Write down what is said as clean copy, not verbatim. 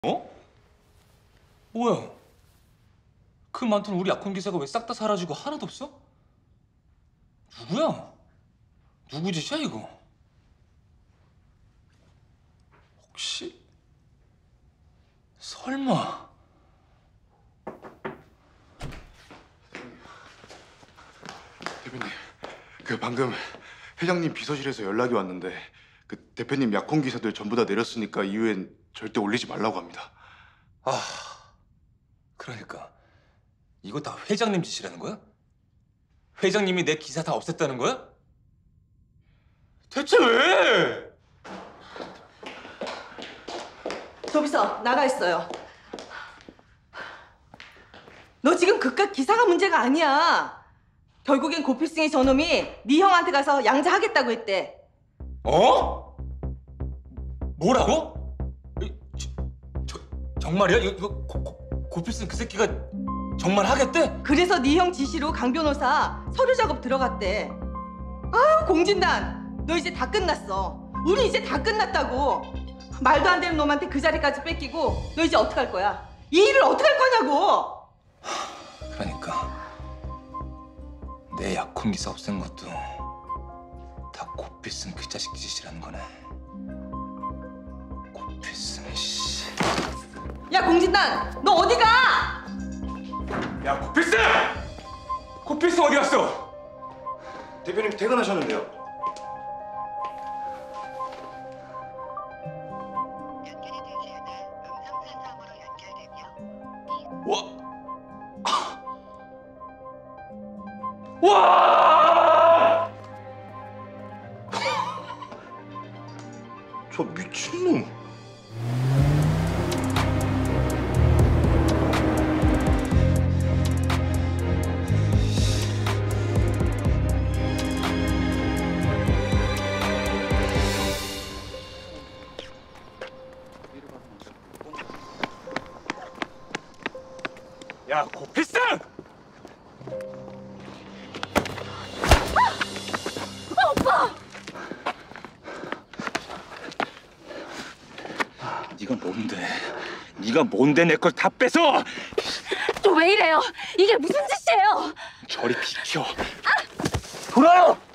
어? 뭐야? 그 많던 우리 약혼 기사가 왜 싹 다 사라지고 하나도 없어? 누구야? 누구 짓이야 이거? 혹시 설마? 대표님, 방금 회장님 비서실에서 연락이 왔는데 대표님 약혼 기사들 전부 다 내렸으니까 이후엔 절대 올리지 말라고 합니다. 아, 그러니까 이거 다 회장님 짓이라는 거야? 회장님이 내 기사 다 없앴다는 거야? 대체 왜? 조비서 나가 있어요. 너 지금 그깟 기사가 문제가 아니야. 결국엔 고필승의 저놈이 네 형한테 가서 양자하겠다고 했대. 어? 뭐라고? 정말이야? 이거 고필승 그 새끼가 정말 하겠대? 그래서 네 형 지시로 강 변호사 서류 작업 들어갔대. 아유 공진단, 너 이제 다 끝났어. 우리 이제 다 끝났다고. 말도 안 되는 놈한테 그 자리까지 뺏기고 너 이제 어떡할 거야? 이 일을 어떡할 거냐고. 그러니까 내 약혼 기사 없앤 것도 다 고필승 그 자식 짓이라는 거네. 고필승 씨. 야 공진단, 너 어디 가? 야 고필승! 고필승 어디 갔어? 대표님 퇴근하셨는데요. 연결이 되지 않아 음성 사상으로 연결되며 와! 와! 저 미친놈. 야 고필승! 네가 뭔데? 네가 뭔데 내 걸 다 뺏어? 또 왜 이래요? 이게 무슨 짓이에요? 저리 비켜. 돌아요!